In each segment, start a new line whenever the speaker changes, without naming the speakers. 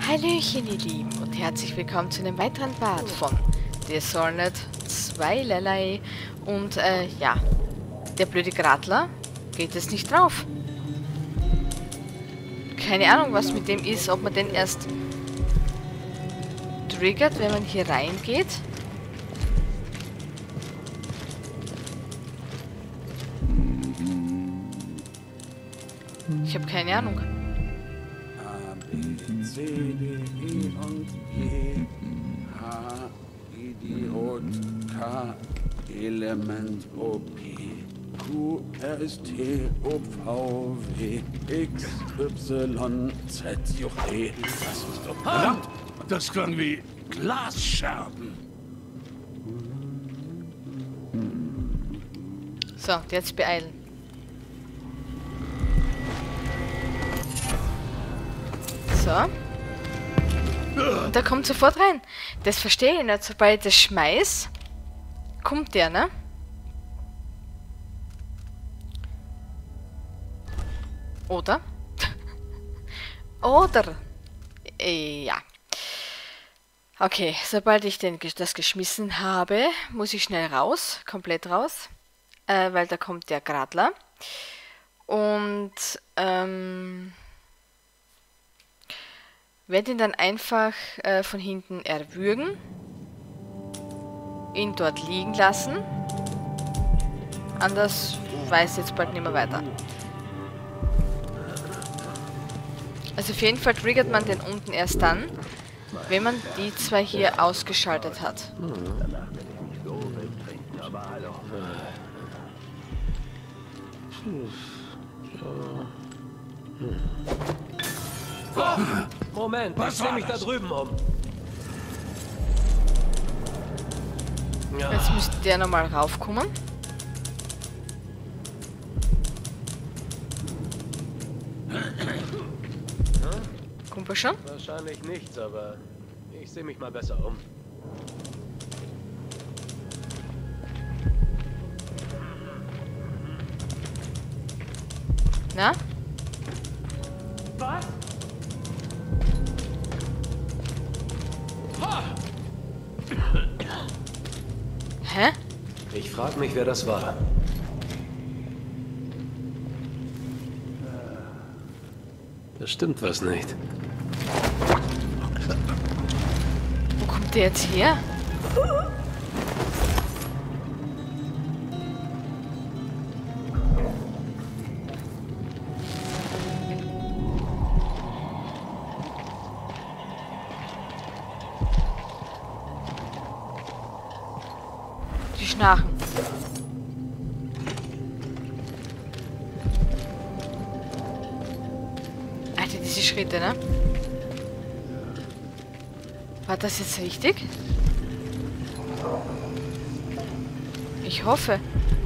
Hallöchen ihr Lieben und herzlich willkommen zu einem weiteren Part von Dishonored 2 Lelei. Und ja, der blöde Gradler geht es nicht drauf. Keine Ahnung, was mit dem ist, ob man den erst triggert, wenn man hier reingeht. Ich habe keine Ahnung.
A, B, C, D, E und G, H, Idiot, K, Element, O, P, Q, R, S, T, O, V, W, X, Y, Z, J, E. Das ist doch verdammt! Das klang wie Glasscherben.
So, jetzt beeilen. So. Und da kommt sofort rein. Das verstehe ich nicht. Sobald ich das schmeiß, kommt der, ne? Oder? Oder? Ja. Okay, sobald ich das geschmissen habe, muss ich schnell raus. Komplett raus. Weil da kommt der Gradler. Und, werde ihn dann einfach von hinten erwürgen, ihn dort liegen lassen, anders weiß jetzt bald nicht mehr weiter. Also auf jeden Fall triggert man den unten erst dann, wenn man die zwei hier ausgeschaltet hat.
Moment, ich sehe mich da drüben um. Ja.
Jetzt müsste der nochmal raufkommen. Kommt er schon?
Wahrscheinlich nichts, aber ich sehe mich mal besser um.
Na?
Was?
Hä?
Ich frage mich, wer das war. Da stimmt was nicht.
Wo kommt der jetzt her? Die schnarchen. Alter, diese Schritte, ne? War das jetzt richtig? Ich hoffe.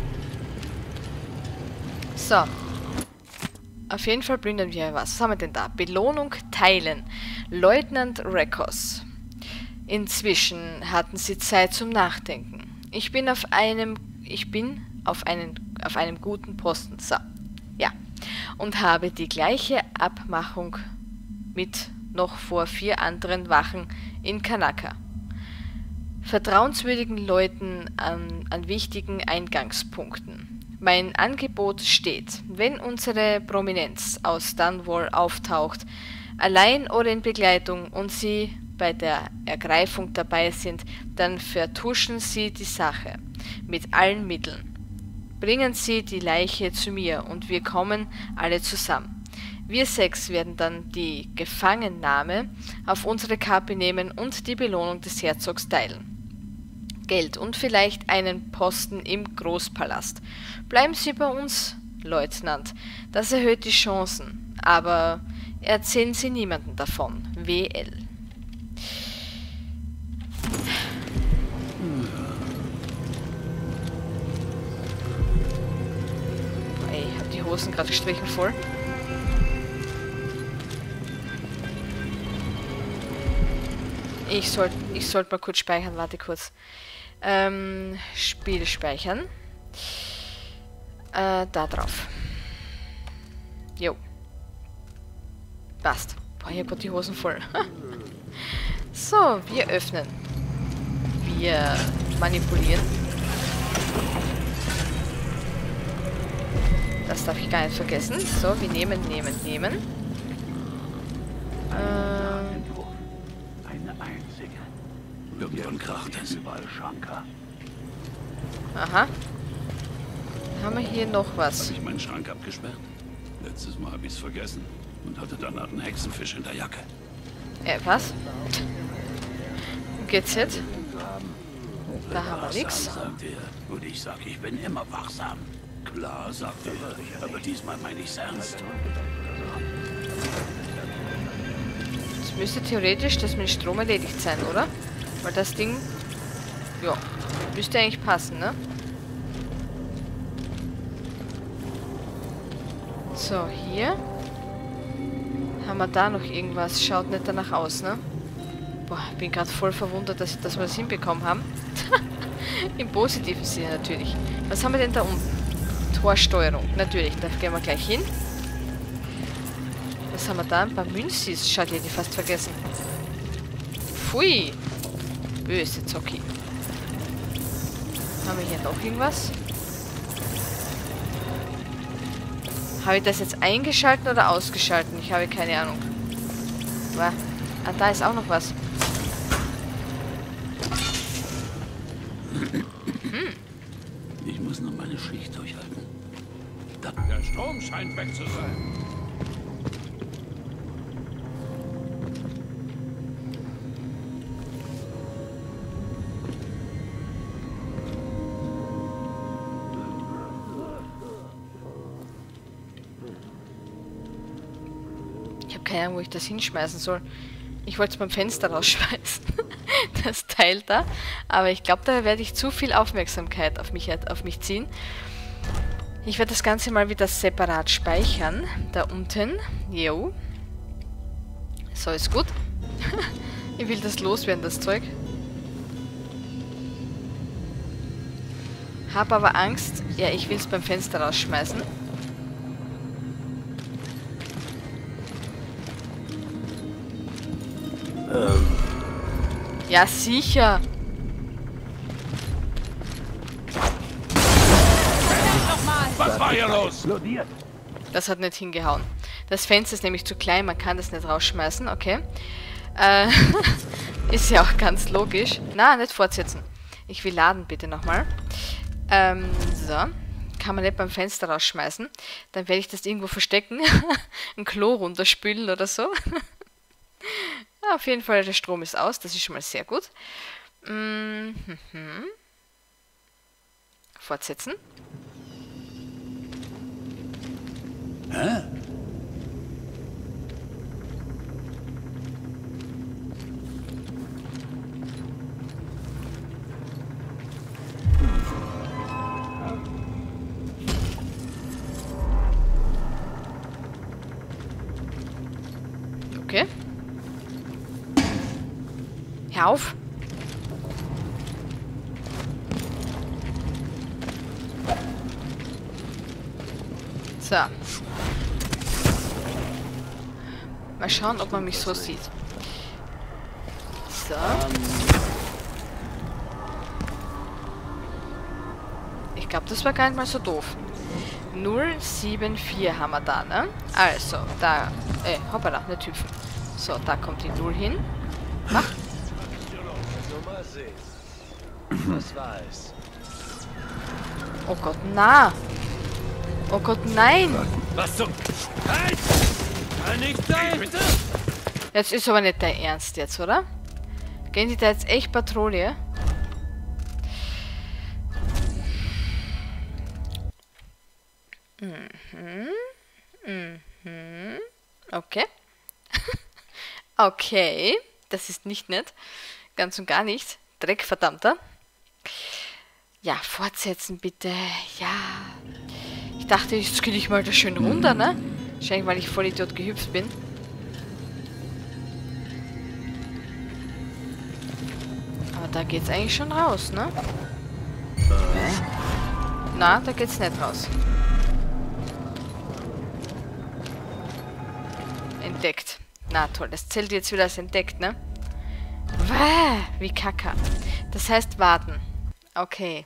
So. Auf jeden Fall plündern wir was. Was haben wir denn da? Belohnung teilen. Leutnant Rekos. Inzwischen hatten sie Zeit zum Nachdenken. Ich bin auf einem guten Posten. So. Ja. Und habe die gleiche Abmachung mit noch vor 4 anderen Wachen in Kanaka. Vertrauenswürdigen Leuten an wichtigen Eingangspunkten. Mein Angebot steht, wenn unsere Prominenz aus Dunwall auftaucht, allein oder in Begleitung und sie bei der Ergreifung dabei sind, dann vertuschen sie die Sache mit allen Mitteln. Bringen sie die Leiche zu mir und wir kommen alle zusammen. Wir 6 werden dann die Gefangennahme auf unsere Kappe nehmen und die Belohnung des Herzogs teilen. Geld und vielleicht einen Posten im Großpalast. Bleiben Sie bei uns, Leutnant. Das erhöht die Chancen, aber erzählen Sie niemandem davon. WL. Ey, ich hab die Hosen gerade gestrichen voll. Ich sollte mal kurz speichern, warte kurz. Spiel speichern. Da drauf. Jo. Passt. Boah, ich hab grad die Hosen voll. So, wir öffnen. Wir manipulieren. Das darf ich gar nicht vergessen. So, wir nehmen.
Eine einzige. Irgendwann kracht es. Überall Schranker.
Aha. Haben wir hier noch was?
Habe ich meinen Schrank abgesperrt? Letztes Mal habe ich es vergessen und hatte danach einen Hexenfisch in der Jacke.
Was? Geht's jetzt? Da haben wir nichts.
Sagt er. Und ich sag, ich bin immer wachsam. Klar, sagt er. Aber diesmal meine ich's ernst.
Es müsste theoretisch das mit Strom erledigt sein, oder? Weil das Ding... Ja, müsste eigentlich passen, ne? So, hier. Haben wir da noch irgendwas? Schaut nicht danach aus, ne? Boah, ich bin gerade voll verwundert, dass wir das hinbekommen haben. Im positiven Sinne natürlich. Was haben wir denn da unten? Torsteuerung. Natürlich, da gehen wir gleich hin. Was haben wir da? Ein paar Münzis. Schaut, ich hätte die fast vergessen. Pfui. Böse Zocki. Haben wir hier noch irgendwas? Habe ich das jetzt eingeschalten oder ausgeschalten? Ich habe keine Ahnung. Ah, da ist auch noch was.
Ich muss noch meine Schicht durchhalten. Der Strom scheint weg zu sein.
Ich habe keine Ahnung, wo ich das hinschmeißen soll. Ich wollte es beim Fenster rausschmeißen. Das Teil da. Aber ich glaube, da werde ich zu viel Aufmerksamkeit auf mich ziehen. Ich werde das Ganze mal wieder separat speichern. Da unten. Jo. So, ist gut. Ich will das loswerden, das Zeug. Hab aber Angst. Ja, ich will es beim Fenster rausschmeißen. Ja, sicher.
Was war hier los?
Das hat nicht hingehauen. Das Fenster ist nämlich zu klein, man kann das nicht rausschmeißen, okay. Ist ja auch ganz logisch. Na, nicht fortsetzen. Ich will laden, bitte nochmal. So. Kann man nicht beim Fenster rausschmeißen. Dann werde ich das irgendwo verstecken. Ein Klo runterspülen oder so. Auf jeden Fall, der Strom ist aus. Das ist schon mal sehr gut. Fortsetzen.
Hä?
Okay. Hör auf. So. Mal schauen, ob man mich so sieht. So. Ich glaube, das war gar nicht mal so doof. 074 haben wir da, ne? Also, da... hoppala, nicht hüpfen. So, da kommt die 0 hin. Mach.
Was war es?
Oh Gott, na! Oh Gott, nein!
Was zum... Halt! Kann nicht sein, bitte!
Jetzt ist aber nicht dein Ernst jetzt, oder? Gehen die da jetzt echt Patrouille? Okay. Okay. Das ist nicht nett. Ganz und gar nicht. Dreck, verdammter. Ja, fortsetzen bitte. Ja. Ich dachte, jetzt gehe ich mal da schön runter, ne? Wahrscheinlich, weil ich voll Idiot gehüpft bin. Aber da geht's eigentlich schon raus, ne? Na, da geht's nicht raus. Entdeckt. Na toll, das zählt jetzt wieder als entdeckt, ne? Wie kacke. Das heißt warten. Okay.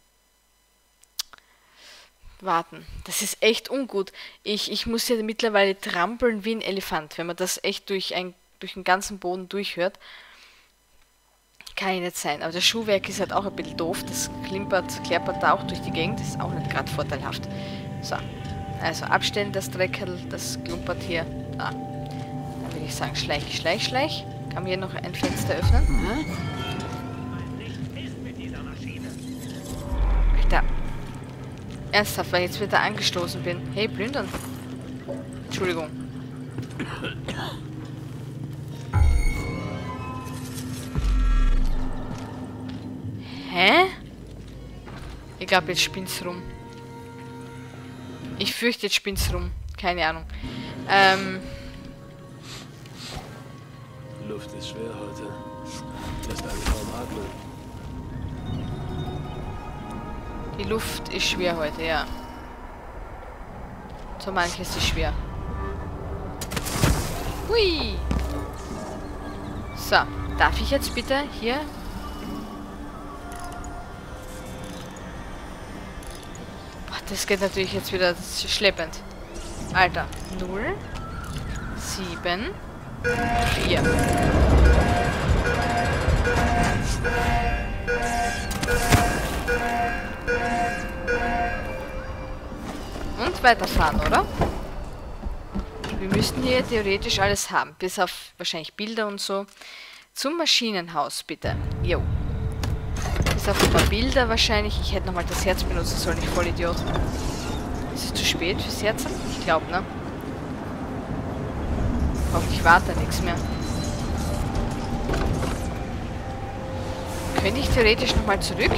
Warten. Das ist echt ungut. Ich muss ja mittlerweile trampeln wie ein Elefant. Wenn man das echt durch den ganzen Boden durchhört, kann ja nicht sein. Aber das Schuhwerk ist halt auch ein bisschen doof. Das klappert da auch durch die Gegend. Das ist auch nicht gerade vorteilhaft. So. Also abstellen das Dreckerl. Das klumpert hier. Ah. Dann würde ich sagen, schleich. Kann man hier noch ein Fenster öffnen? Alter. Ernsthaft, weil ich jetzt wieder angestoßen bin. Hey, plündern. Entschuldigung. Hä? Ich glaube, jetzt spinnt's rum. Ich fürchte, jetzt spinnt's rum. Keine Ahnung.
Die Luft ist schwer heute. Lässt einen kaum atmen.
Die Luft ist schwer heute, ja. So manches ist schwer. Hui! So, darf ich jetzt bitte hier... Boah, das geht natürlich jetzt wieder schleppend. Alter, 0, 7, 4. Und weiterfahren, oder? Wir müssten hier theoretisch alles haben. Bis auf wahrscheinlich Bilder und so. Zum Maschinenhaus, bitte. Jo. Bis auf ein paar Bilder wahrscheinlich. Ich hätte nochmal das Herz benutzen sollen, ich Vollidiot. Ist es zu spät fürs Herz? Ich glaube, ne? Hoffentlich warte nichts mehr. Könnte ich theoretisch nochmal zurück?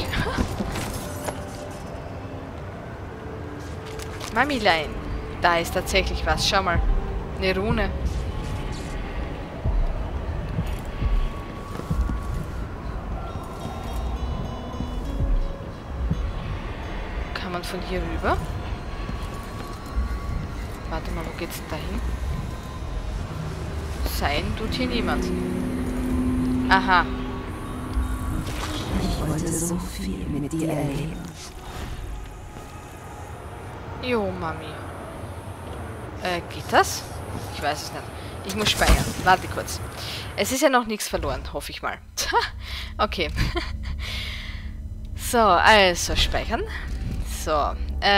Mamilein. Da ist tatsächlich was. Schau mal. Eine Rune. Kann man von hier rüber? Warte mal, wo geht's denn dahin? Sein tut hier niemand. Aha.
Ich wollte so viel mit dir erleben.
Jo, Mami. Geht das? Ich weiß es nicht. Ich muss speichern. Warte kurz. Es ist ja noch nichts verloren, hoffe ich mal. Okay. So, also speichern. So,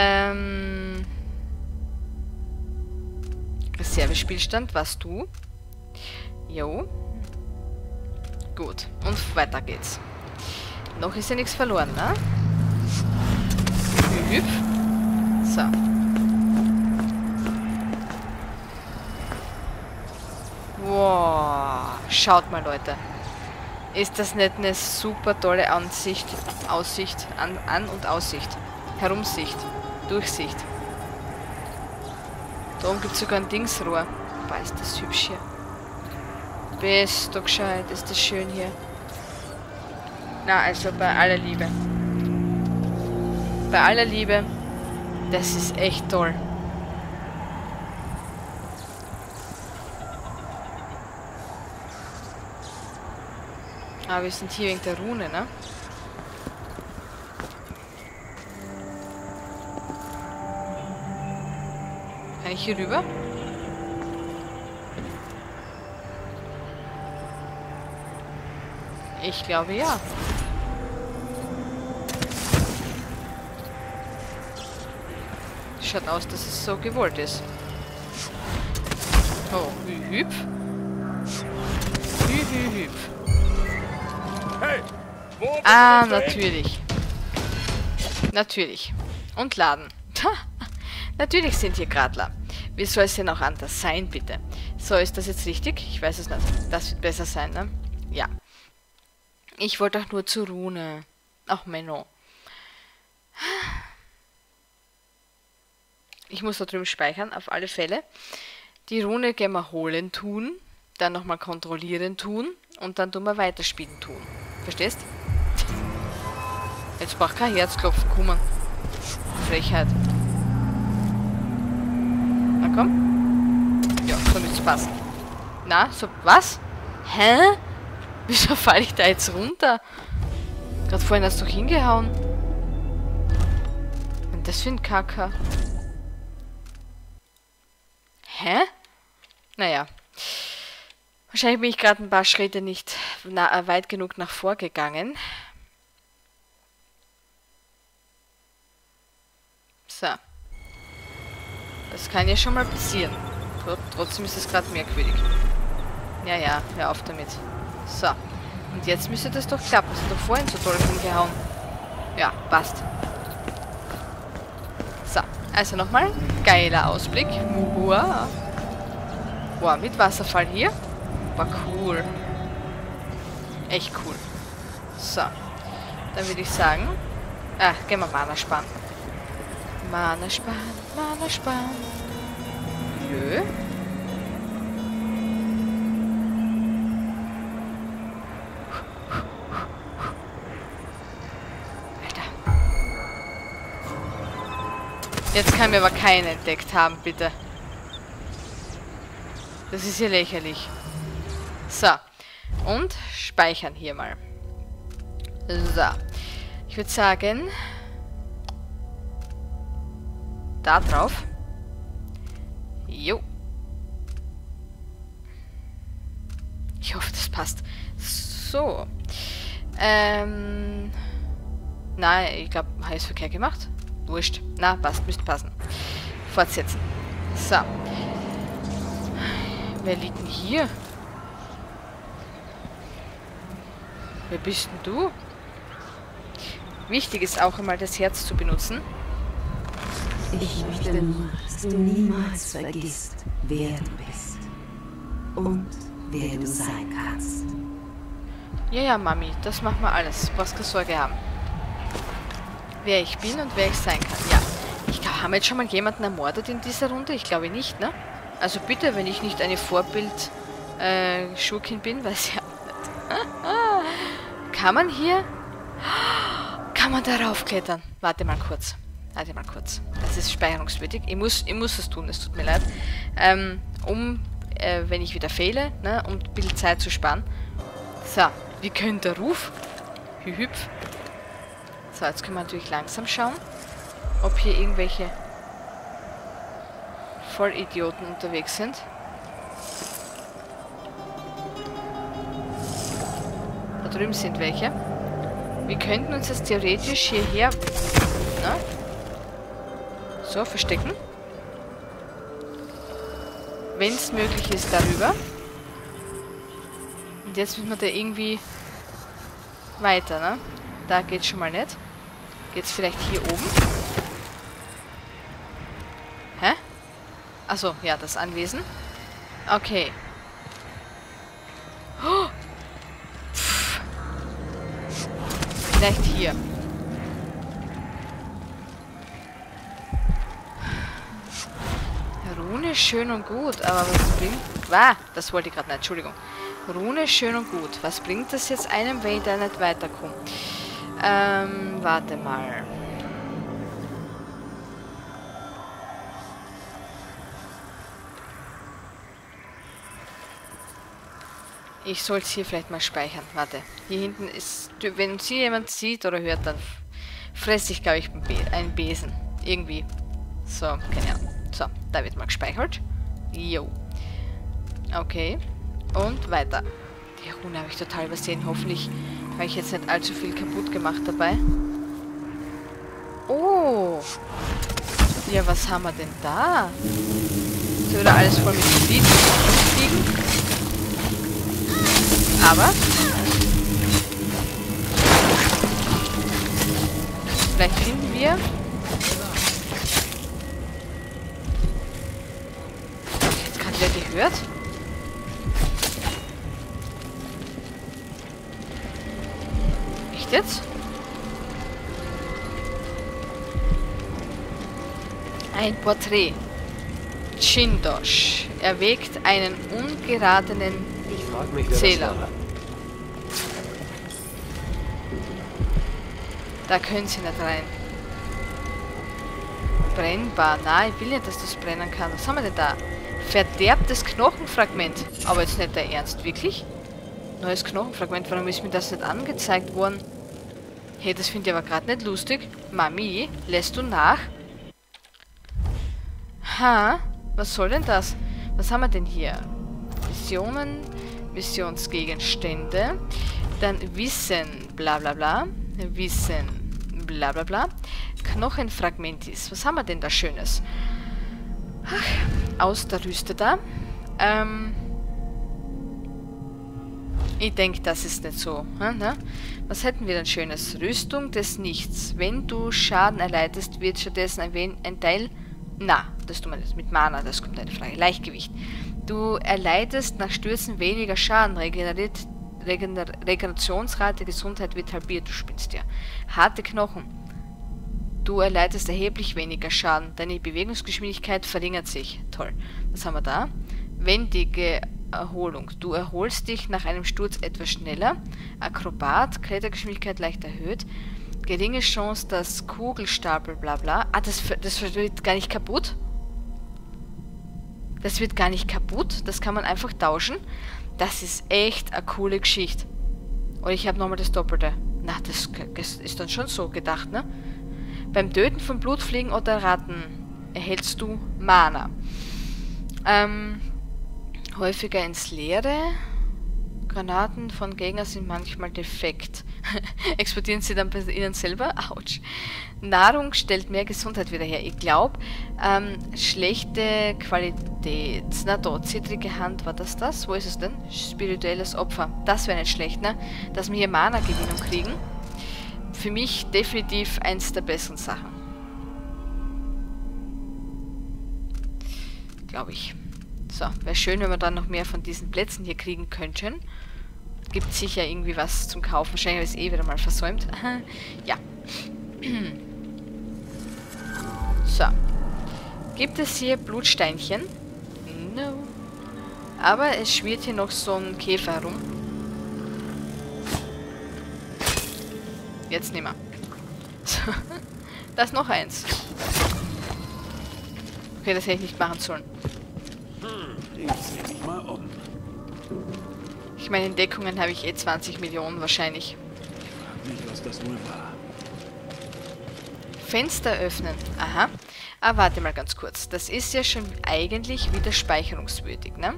Reservespielstand, was du? Jo. Gut. Und weiter geht's. Noch ist ja nichts verloren, ne? Hüpf. So. Wow. Schaut mal, Leute. Ist das nicht eine super tolle Aussicht? An- und Aussicht. Herumsicht. Durchsicht. Da oben gibt es sogar ein Dingsrohr. Boah, ist das hübsch hier. Bist du gescheit, ist das schön hier. Na, also bei aller Liebe. Bei aller Liebe. Das ist echt toll. Aber wir sind hier wegen der Rune, ne? Kann ich hier rüber? Ich glaube ja. Schaut aus, dass es so gewollt ist. Oh, hüpf. Hüpf.
Hey, wo bist
Ah,
du denn?
natürlich. Natürlich. Und laden. Natürlich sind hier Gradler. Wie soll es denn auch anders sein, bitte? So, ist das jetzt richtig? Ich weiß es nicht. Das wird besser sein, ne? Ja. Ich wollte auch nur zur Rune. Ach, Menno. Ich muss da drüben speichern, auf alle Fälle. Die Rune gehen wir holen tun, dann nochmal kontrollieren tun und dann tun wir weiterspielen tun. Verstehst? Jetzt braucht kein Herzklopfen kommen. Frechheit. Na komm. Ja, so müsste es passen. Na, so, was? Hä? Wieso falle ich da jetzt runter? Gerade vorhin hast du doch hingehauen. Und das für ein Kacker. Hä? Naja. Wahrscheinlich bin ich gerade ein paar Schritte nicht weit genug nach vorgegangen. So. Das kann ja schon mal passieren. Trotzdem ist es gerade merkwürdig. Ja, ja, hör auf damit. So. Und jetzt müsste das doch klappen. Das hat doch vorhin so toll hingehauen. Ja, passt. So, also nochmal. Geiler Ausblick. Wow. Wow, mit Wasserfall hier. War cool. Echt cool. So. Dann würde ich sagen... gehen wir Mana sparen. Mana sparen, Mana sparen. Jö. Jetzt kann mir aber keinen entdeckt haben, bitte. Das ist ja lächerlich. So. Und speichern hier mal. So. Ich würde sagen... Da drauf. Jo. Ich hoffe, das passt. So. Nein, ich glaube, habe ich es verkehrt gemacht. Wurscht. Na, passt, müsste passen. Fortsetzen. So. Wer liegt denn hier? Wer bist denn du? Wichtig ist auch einmal das Herz zu benutzen.
Ich möchte nur, dass du niemals vergisst, wer du bist. Und wer du sein kannst.
Ja, ja, Mami, das machen wir alles. Du brauchst keine Sorge haben. Wer ich bin und wer ich sein kann. Ja. Ich glaube, haben wir jetzt schon mal jemanden ermordet in dieser Runde? Ich glaube nicht, ne? Also bitte, wenn ich nicht eine Vorbild-Schurkin bin, weiß ich ja nicht. Kann man hier... Kann man darauf klettern? Warte mal kurz. Warte mal kurz. Das ist speicherungswürdig. Ich muss es tun, es tut mir leid. Wenn ich wieder fehle, ne, um ein bisschen Zeit zu sparen. So, wie könnte der Ruf? Hüpf. So, jetzt können wir natürlich langsam schauen, ob hier irgendwelche Vollidioten unterwegs sind. Da drüben sind welche. Wir könnten uns jetzt theoretisch hierher... Na? So, verstecken. Wenn es möglich ist, darüber. Und jetzt müssen wir da irgendwie weiter, ne? Da geht's schon mal nicht. Geht's vielleicht hier oben? Hä? Achso, ja, das Anwesen. Okay. Oh! Vielleicht hier. Rune ist schön und gut, aber was bringt... das wollte ich gerade nicht, Entschuldigung. Rune ist schön und gut. Was bringt das jetzt einem, wenn ich da nicht weiterkomme? Warte mal. Ich soll es hier vielleicht mal speichern. Warte. Hier hinten ist... Wenn sie jemand sieht oder hört, dann fresse ich, glaube ich, einen Besen. Irgendwie. So, keine Ahnung. So, da wird mal gespeichert. Jo. Okay. Und weiter. Die Rune habe ich total übersehen. Hoffentlich habe ich jetzt nicht allzu viel kaputt gemacht dabei. Oh. Ja, was haben wir denn da? So wieder alles voll mit Speed fliegen. Aber vielleicht finden wir... Jetzt gerade wieder gehört. Echt jetzt? Ein Porträt. Chindosh erwägt einen ungeratenen
Ich frag mich, wer
Zähler.
das war.
Da können sie nicht rein. Brennbar. Nein, ich will nicht, dass das brennen kann. Was haben wir denn da? Verderbtes Knochenfragment. Aber jetzt nicht der Ernst, wirklich? Neues Knochenfragment. Warum ist mir das nicht angezeigt worden? Hey, das finde ich aber gerade nicht lustig. Mami, lässt du nach? Ha, was soll denn das? Was haben wir denn hier? Missionen, Missionsgegenstände, dann Wissen, bla bla bla, Wissen, bla bla bla, Knochenfragmentis. Was haben wir denn da Schönes? Ach, Ausgerüsteter. Ich denke, das ist nicht so. Ne? Was hätten wir denn Schönes? Rüstung des Nichts. Wenn du Schaden erleidest, wird stattdessen ein Teil... Na, das tun wir nicht. Mit Mana, das kommt eine Frage. Leichtgewicht. Du erleidest nach Stürzen weniger Schaden. Regenerationsrate, Gesundheit wird halbiert. Du spinnst ja. Harte Knochen. Du erleidest erheblich weniger Schaden. Deine Bewegungsgeschwindigkeit verringert sich. Toll. Was haben wir da? Wendige Erholung. Du erholst dich nach einem Sturz etwas schneller. Akrobat, Klettergeschwindigkeit leicht erhöht. Geringe Chance, dass Kugelstapel, bla bla. Ah, das wird gar nicht kaputt? Das wird gar nicht kaputt? Das kann man einfach tauschen? Das ist echt eine coole Geschichte. Und ich habe nochmal das Doppelte. Na, das ist dann schon so gedacht, ne? Beim Töten von Blutfliegen oder Ratten erhältst du Mana. Häufiger ins Leere. Granaten von Gegnern sind manchmal defekt. Explodieren sie dann bei ihnen selber? Autsch. Nahrung stellt mehr Gesundheit wieder her. Ich glaube, schlechte Qualität. Na da, zittrige Hand, war das? Wo ist es denn? Spirituelles Opfer. Das wäre nicht schlecht, ne? Dass wir hier Mana-Gewinnung kriegen. Für mich definitiv eins der besseren Sachen. Glaube ich. So, wäre schön, wenn wir dann noch mehr von diesen Plätzen hier kriegen könnten. Gibt sicher irgendwie was zum Kaufen. Wahrscheinlich habe ich es eh wieder mal versäumt. Ja. So. Gibt es hier Blutsteinchen? No. Aber es schwirrt hier noch so ein Käfer herum. Jetzt nicht mehr. So. Da ist noch eins. Okay, das hätte ich nicht machen sollen.
Ich sehe mich mal um.
Ich meine, Entdeckungen habe ich 20 Millionen wahrscheinlich.
Frag mich, was das wohl war.
Fenster öffnen. Aha. Ah, warte mal ganz kurz. Das ist ja schon eigentlich wieder speicherungswürdig, ne?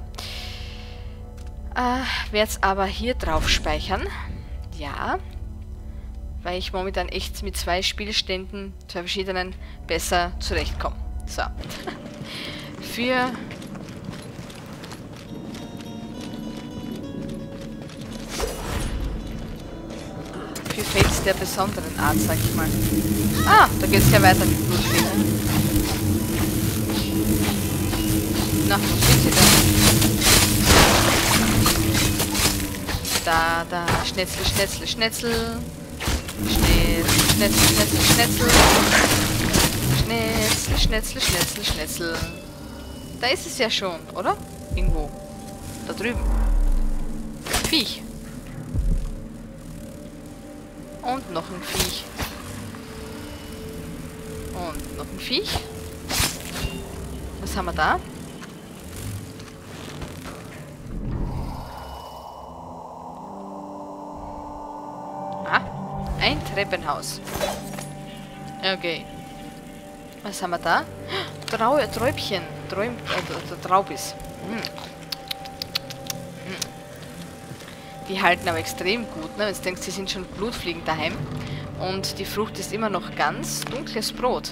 Werde es aber hier drauf speichern. Ja. Weil ich momentan echt mit 2 Spielständen, 2 verschiedenen, besser zurechtkomme. So. Für Fails der besonderen Art, sag ich mal. Ah, da geht es ja weiter mit Blutfliegen. Na, wo sind sie denn? Da, Schnetzel, Schnetzel, Schnetzel. Schnetzel, Schnetzel, Schnetzel. Schnetzel, Schnetzel, Schnetzel, Schnetzel. Da ist es ja schon, oder? Irgendwo. Da drüben. Viech. Und noch ein Viech. Und noch ein Viech. Was haben wir da? Ah, ein Treppenhaus. Okay. Was haben wir da? Träubchen. Traubis. Die halten aber extrem gut, ne? Jetzt denkst du, sie sind schon Blutfliegen daheim. Und die Frucht ist immer noch ganz dunkles Brot.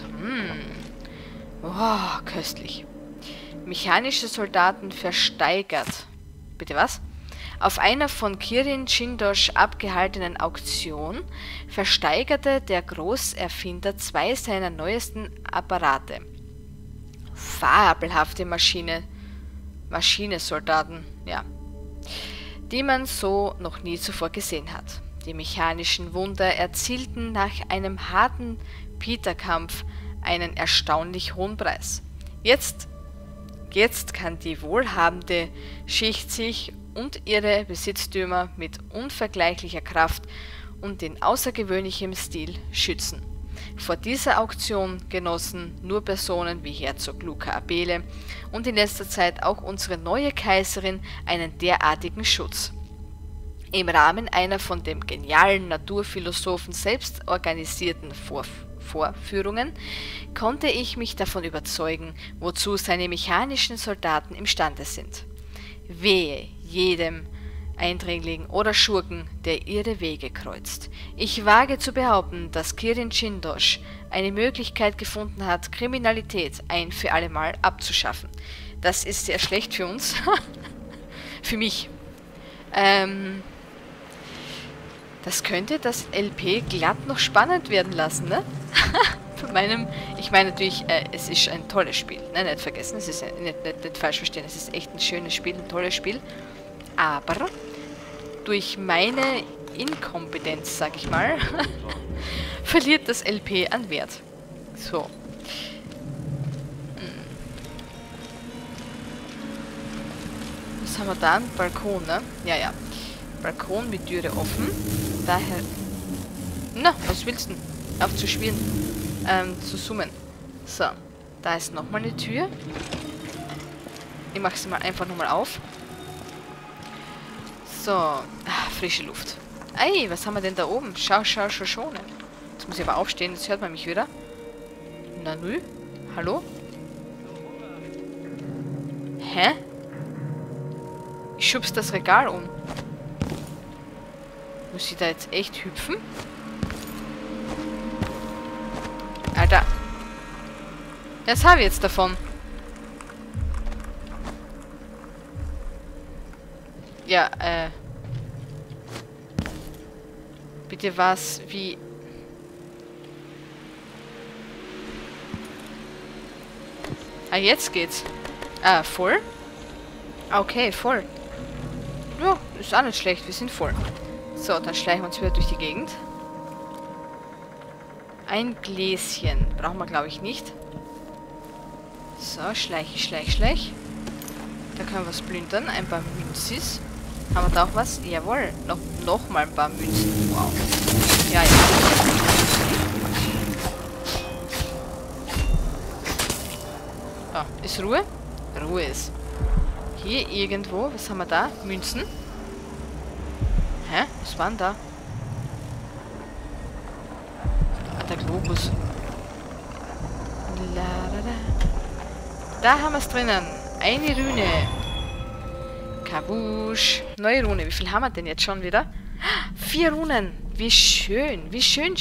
Oh, köstlich. Mechanische Soldaten versteigert. Bitte was? Auf einer von Kirin Shindosh abgehaltenen Auktion versteigerte der Großerfinder 2 seiner neuesten Apparate. Fabelhafte Maschinesoldaten, ja. Die man so noch nie zuvor gesehen hat. Die mechanischen Wunder erzielten nach einem harten Peter-Kampf einen erstaunlich hohen Preis. Jetzt kann die wohlhabende Schicht sich und ihre Besitztümer mit unvergleichlicher Kraft und in außergewöhnlichem Stil schützen. Vor dieser Auktion genossen nur Personen wie Herzog Luca Abele und in letzter Zeit auch unsere neue Kaiserin einen derartigen Schutz. Im Rahmen einer von dem genialen Naturphilosophen selbst organisierten Vorführungen konnte ich mich davon überzeugen, wozu seine mechanischen Soldaten imstande sind. Wehe jedem Eindringling oder Schurken, der ihre Wege kreuzt. Ich wage zu behaupten, dass Kirin Jindosh eine Möglichkeit gefunden hat, Kriminalität ein für allemal abzuschaffen. Das ist sehr schlecht für uns. Für mich. Das könnte das LP glatt noch spannend werden lassen, ne? Von meinem, ich meine natürlich, es ist ein tolles Spiel. Nein, nicht vergessen, es ist nicht falsch verstehen, es ist echt ein schönes Spiel, ein tolles Spiel. Aber durch meine Inkompetenz, sag ich mal, verliert das LP an Wert. So. Was haben wir da? Ein Balkon, ne? Ja, ja. Balkon mit Türe offen. Daher... Na, was willst du denn? Auf zu spielen. Zu summen. So. Da ist nochmal eine Tür. Ich mache sie mal einfach nochmal auf. So. Frische Luft. Ey, was haben wir denn da oben? Schau. Jetzt muss ich aber aufstehen, jetzt hört man mich wieder. Na nü? Hallo? Hä? Ich schub's das Regal um. Muss ich da jetzt echt hüpfen? Alter. Was habe ich jetzt davon? Ja, bitte was, wie... Ah, jetzt geht's. Ah, voll? Okay, voll. Ja, ist auch nicht schlecht, wir sind voll. So, dann schleichen wir uns wieder durch die Gegend. Ein Gläschen. Brauchen wir, glaube ich, nicht. So, schleich. Da können wir was plündern. Ein paar Münzis. Haben wir da auch was? Jawohl. Noch mal ein paar Münzen. Wow. Ja. So, ist Ruhe? Ruhe ist. Hier irgendwo. Was haben wir da? Münzen. Hä? Was war denn da? Ah, der Globus. Da haben wir es drinnen. Eine Rune. Kabusch. Neue Rune. Wie viel haben wir denn jetzt schon wieder? 4 Runen. Wie schön. Wie schön.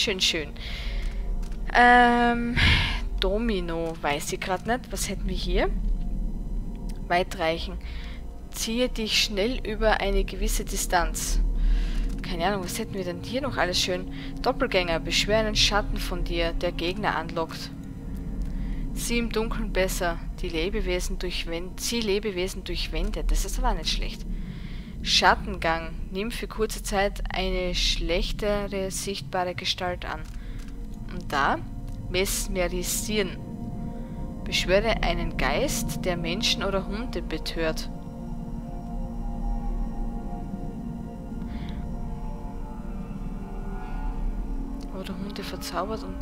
Domino. Weiß ich gerade nicht. Was hätten wir hier? Weitreichen. Ziehe dich schnell über eine gewisse Distanz. Keine Ahnung, was hätten wir denn hier noch alles schön? Doppelgänger, beschwöre einen Schatten von dir, der Gegner anlockt. Sieh im Dunkeln besser, zieh Lebewesen durch Wände. Das ist aber nicht schlecht. Schattengang, nimm für kurze Zeit eine schlechtere sichtbare Gestalt an. Und da, mesmerisieren. Beschwöre einen Geist, der Menschen oder Hunde betört. Oder Hunde verzaubert und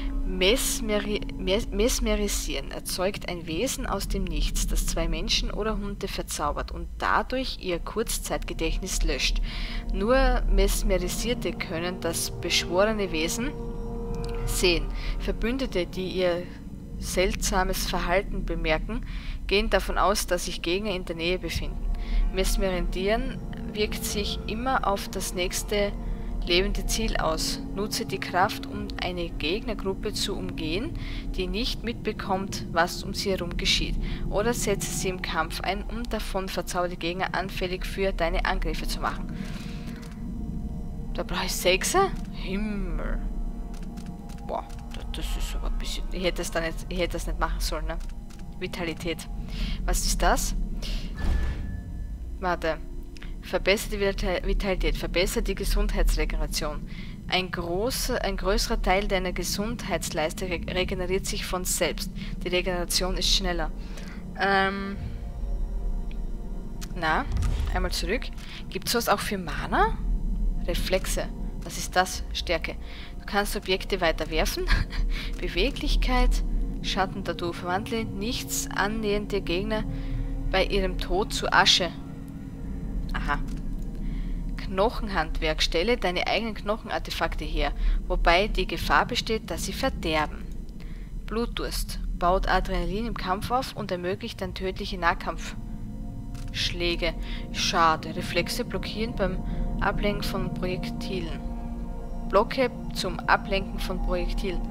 mesmerisieren erzeugt ein Wesen aus dem Nichts, das 2 Menschen oder Hunde verzaubert und dadurch ihr Kurzzeitgedächtnis löscht. Nur Mesmerisierte können das beschworene Wesen sehen. Verbündete, die ihr seltsames Verhalten bemerken, gehen davon aus, dass sich Gegner in der Nähe befinden. Mesmerisieren wirkt sich immer auf das nächste lebende Ziel aus. Nutze die Kraft, um eine Gegnergruppe zu umgehen, die nicht mitbekommt, was um sie herum geschieht. Oder setze sie im Kampf ein, um davon verzauberte Gegner anfällig für deine Angriffe zu machen. Da brauche ich 6. Himmel. Boah, das ist aber ein bisschen... Ich hätte das nicht machen sollen, ne? Vitalität. Was ist das? Warte. Verbesserte Vitalität, verbessert die Gesundheitsregeneration. Ein größerer Teil deiner Gesundheitsleiste regeneriert sich von selbst. Die Regeneration ist schneller. Na, einmal zurück. Gibt es was auch für Mana? Reflexe. Was ist das? Stärke. Du kannst Objekte weiter werfen. Beweglichkeit. Schatten-Tattoo. Verwandle nichts annähernde Gegner bei ihrem Tod zu Asche. Aha. Knochenhandwerk. Stelle deine eigenen Knochenartefakte her, wobei die Gefahr besteht, dass sie verderben. Blutdurst. Baut Adrenalin im Kampf auf und ermöglicht dann tödliche Nahkampfschläge. Schade. Reflexe blockieren beim Ablenken von Projektilen. Blocke zum Ablenken von Projektilen.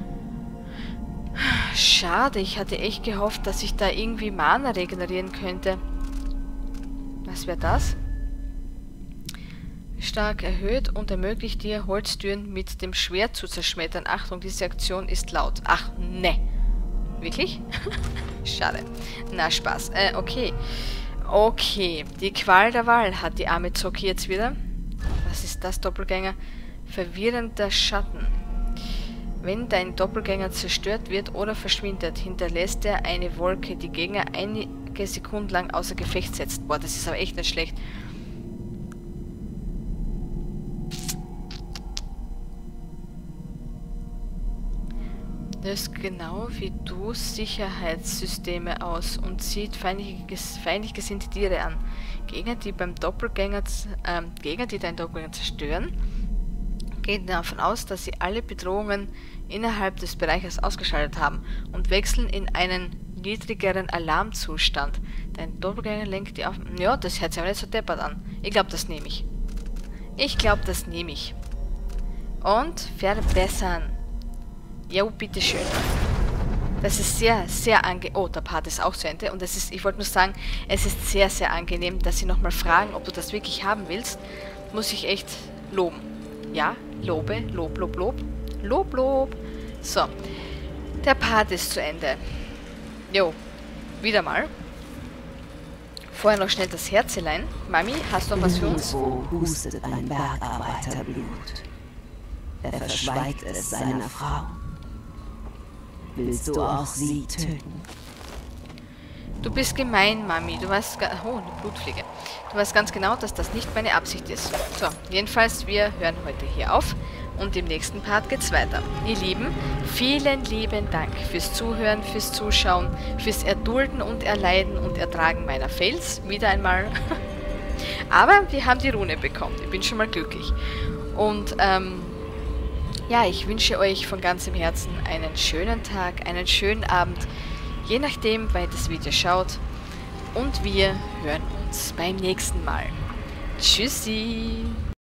Schade, ich hatte echt gehofft, dass ich da irgendwie Mana regenerieren könnte. Was wäre das? Stark erhöht und ermöglicht dir, Holztüren mit dem Schwert zu zerschmettern. Achtung, diese Aktion ist laut. Ach, ne. Wirklich? Schade. Na, Spaß. Okay. Okay. Die Qual der Wahl hat die arme Zocki jetzt wieder. Was ist das, Doppelgänger? Verwirrender Schatten. Wenn dein Doppelgänger zerstört wird oder verschwindet, hinterlässt er eine Wolke, die Gegner einige Sekunden lang außer Gefecht setzt. Boah, das ist aber echt nicht schlecht. Löst genau wie du Sicherheitssysteme aus und zieht feindlich gesinnte Tiere an. Gegner, die deinen Doppelgänger zerstören, gehen davon aus, dass sie alle Bedrohungen innerhalb des Bereiches ausgeschaltet haben und wechseln in einen niedrigeren Alarmzustand. Dein Doppelgänger lenkt die auf... Ja, das hört sich aber nicht so deppert an. Ich glaube, das nehme ich. Und verbessern. Jo, bitteschön. Das ist sehr, sehr angenehm. Oh, der Part ist auch zu Ende. Und es ist, ich wollte nur sagen, es ist sehr, sehr angenehm, dass sie nochmal fragen, ob du das wirklich haben willst. Muss ich echt loben. Ja, lobe, Lob, Lob, Lob. Lob, Lob. So, der Part ist zu Ende. Jo, wieder mal. Vorher noch schnell das Herzelein. Mami, hast du noch was für uns?
Irgendwo hustet ein Bergarbeiter Blut. Er verschweigt es seiner Frau. Willst du auch sie töten?
Du bist gemein, Mami. Du weißt... Oh, eine Blutfliege. Du weißt ganz genau, dass das nicht meine Absicht ist. So, jedenfalls, wir hören heute hier auf. Und im nächsten Part geht's weiter. Ihr Lieben, vielen lieben Dank fürs Zuhören, fürs Zuschauen, fürs Erdulden und Erleiden und Ertragen meiner Fails. Wieder einmal. Aber wir haben die Rune bekommen. Ich bin schon mal glücklich. Und, ja, ich wünsche euch von ganzem Herzen einen schönen Tag, einen schönen Abend, je nachdem, wann ihr das Video schaut. Und wir hören uns beim nächsten Mal. Tschüssi!